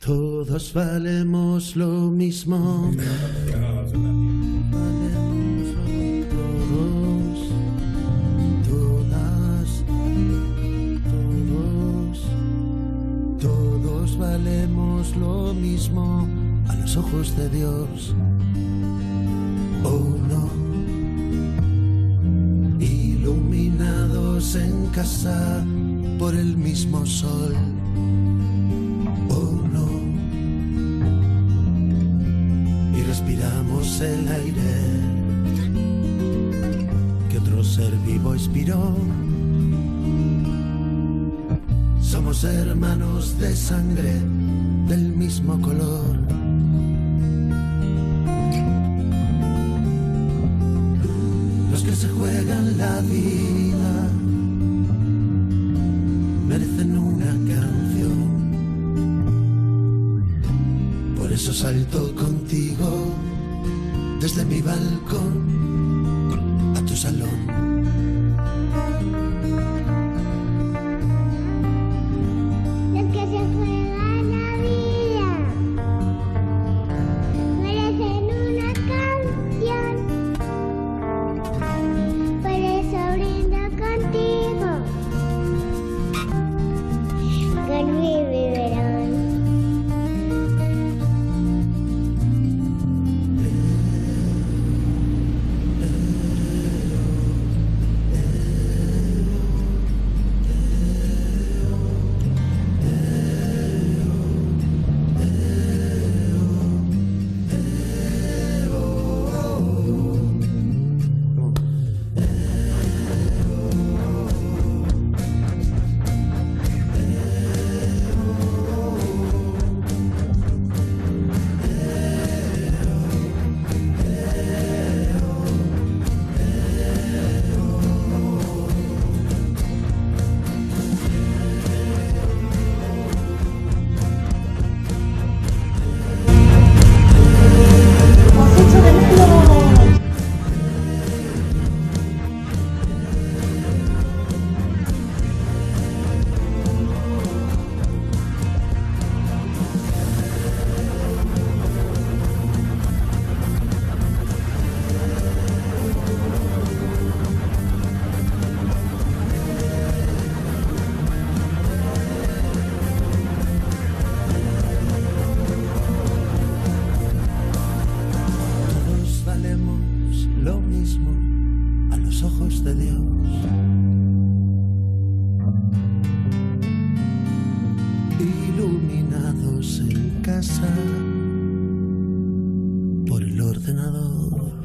Todos valemos lo mismo. Todos valemos lo mismo a los ojos de Dios. Uno, iluminados en casa por el mismo sol. Uno, y respiramos el aire que otro ser vivo inspiró. Somos hermanos de sangre del mismo color. Los que se juegan la vida merecen una canción. Por eso salto contigo desde mi balcón a tu salón. Lo mismo a los ojos de Dios. Iluminados en casa por el ordenador.